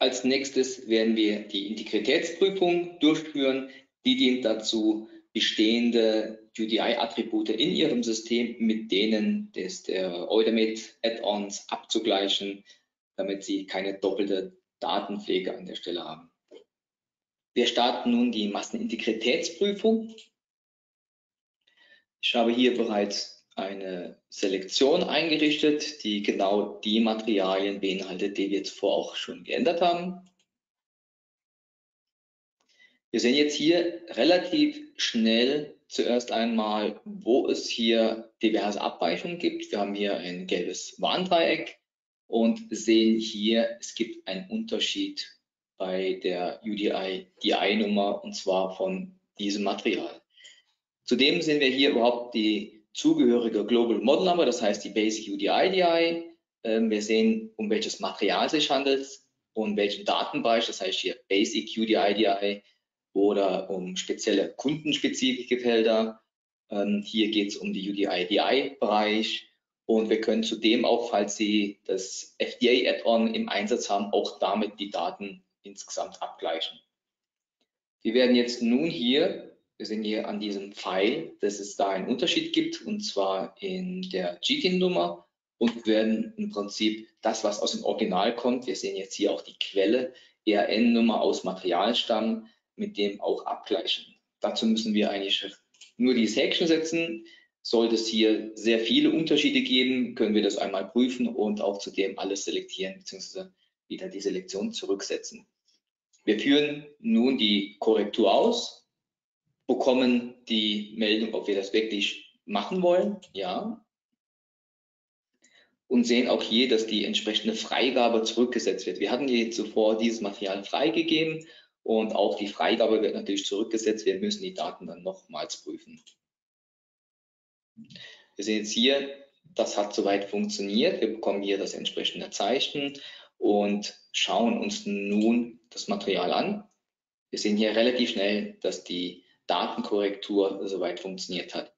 Als nächstes werden wir die Integritätsprüfung durchführen. Die dient dazu, bestehende UDI-Attribute in Ihrem System mit denen der Eudamed-Add-ons abzugleichen, damit Sie keine doppelte Datenpflege an der Stelle haben. Wir starten nun die Massenintegritätsprüfung. Ich habe hier bereits eine Selektion eingerichtet, die genau die Materialien beinhaltet, die wir zuvor auch schon geändert haben. Wir sehen jetzt hier relativ schnell zuerst einmal, wo es hier diverse Abweichungen gibt. Wir haben hier ein gelbes Warndreieck und sehen hier, es gibt einen Unterschied bei der UDI-DI-Nummer und zwar von diesem Material. Zudem sehen wir hier überhaupt die zugehörige Global Model Number, das heißt die Basic UDI-DI. Wir sehen, um welches Material sich handelt und welchen Datenbereich, das heißt hier Basic UDI-DI oder um spezielle kundenspezifische Felder. Hier geht es um die UDI-DI-Bereich und wir können zudem auch, falls Sie das FDA-Add-on im Einsatz haben, auch damit die Daten insgesamt abgleichen. Wir werden jetzt nun hier, wir sehen hier an diesem Pfeil, dass es da einen Unterschied gibt und zwar in der GTIN-Nummer und werden im Prinzip das, was aus dem Original kommt, wir sehen jetzt hier auch die Quelle, ERN-Nummer aus Materialstamm, mit dem auch abgleichen. Dazu müssen wir eigentlich nur dieses Häkchen setzen. Sollte es hier sehr viele Unterschiede geben, können wir das einmal prüfen und auch zudem alles selektieren bzw. wieder die Selektion zurücksetzen. Wir führen nun die Korrektur aus, bekommen die Meldung, ob wir das wirklich machen wollen, ja. Und sehen auch hier, dass die entsprechende Freigabe zurückgesetzt wird. Wir hatten hier zuvor dieses Material freigegeben und auch die Freigabe wird natürlich zurückgesetzt. Wir müssen die Daten dann nochmals prüfen. Wir sehen jetzt hier, das hat soweit funktioniert. Wir bekommen hier das entsprechende Zeichen und schauen uns nun das Material an. Wir sehen hier relativ schnell, dass die Datenkorrektur soweit funktioniert hat.